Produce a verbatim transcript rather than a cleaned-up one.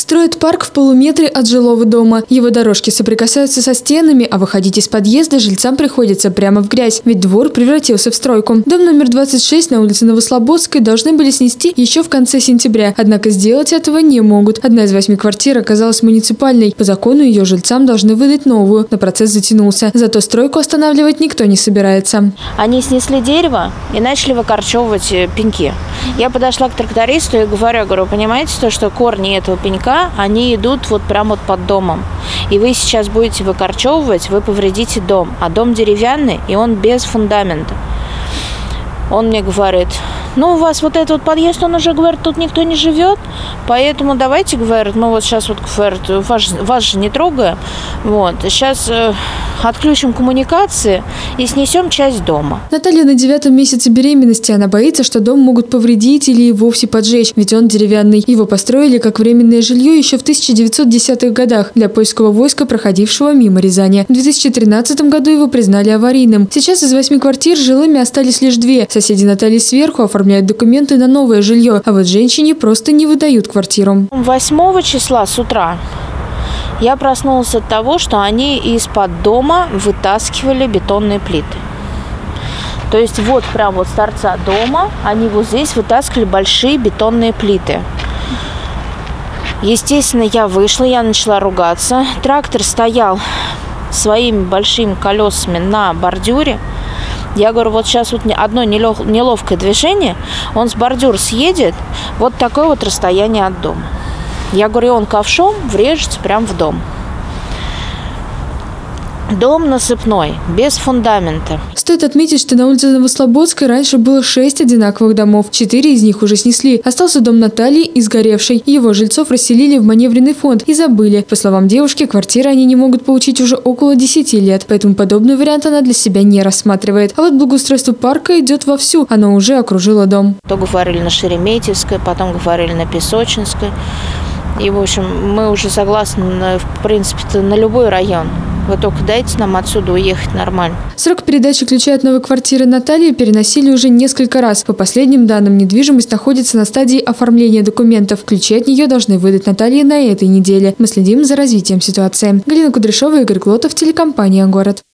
Строят парк в полуметре от жилого дома. Его дорожки соприкасаются со стенами, а выходить из подъезда жильцам приходится прямо в грязь, ведь двор превратился в стройку. Дом номер двадцать шесть на улице Новослободской должны были снести еще в конце сентября, однако сделать этого не могут. Одна из восьми квартир оказалась муниципальной. По закону ее жильцам должны выдать новую, но процесс затянулся. Зато стройку останавливать никто не собирается. Они снесли дерево и начали выкорчевывать пеньки. Я подошла к трактористу и говорю, говорю, понимаете, то, что корни этого пенька, они идут вот прямо вот под домом. И вы сейчас будете выкорчевывать, вы повредите дом. А дом деревянный, и он без фундамента. Он мне говорит, ну, у вас вот этот вот подъезд, он уже, говорит, тут никто не живет, поэтому давайте, говорит, мы вот сейчас вот, говорит, вас, вас же не трогаем, вот, сейчас э, отключим коммуникации и снесем часть дома. Наталья на девятом месяце беременности. Она боится, что дом могут повредить или и вовсе поджечь, ведь он деревянный. Его построили как временное жилье еще в тысяча девятьсот десятых годах для польского войска, проходившего мимо Рязани. В две тысячи тринадцатом году его признали аварийным. Сейчас из восьми квартир жилыми остались лишь две. Соседи Натальи сверху оформляют документы на новое жилье, а вот женщине просто не выдают квартиру. восьмого числа с утра я проснулась от того, что они из-под дома вытаскивали бетонные плиты. То есть вот прям вот с торца дома они вот здесь вытаскивали большие бетонные плиты. Естественно, я вышла, я начала ругаться. Трактор стоял своими большими колесами на бордюре. Я говорю, вот сейчас вот одно неловкое движение, он с бордюра съедет, вот такое вот расстояние от дома. Я говорю, он ковшом врежется прямо в дом. Дом насыпной, без фундамента. Стоит отметить, что на улице Новослободской раньше было шесть одинаковых домов. Четыре из них уже снесли. Остался дом Натальи и сгоревший. Его жильцов расселили в маневренный фонд и забыли. По словам девушки, квартиры они не могут получить уже около десяти лет. Поэтому подобный вариант она для себя не рассматривает. А вот благоустройство парка идет вовсю. Оно уже окружило дом. То говорили на Шереметьевской, потом говорили на Песочинской. И, в общем, мы уже согласны, в принципе, на любой район. Вы только дайте нам отсюда уехать нормально. Срок передачи ключа от новой квартиры Натальи переносили уже несколько раз. По последним данным, недвижимость находится на стадии оформления документов. Ключи от нее должны выдать Наталье на этой неделе. Мы следим за развитием ситуации. Галина Кудряшова, Игорь Глотов, телекомпания «Город».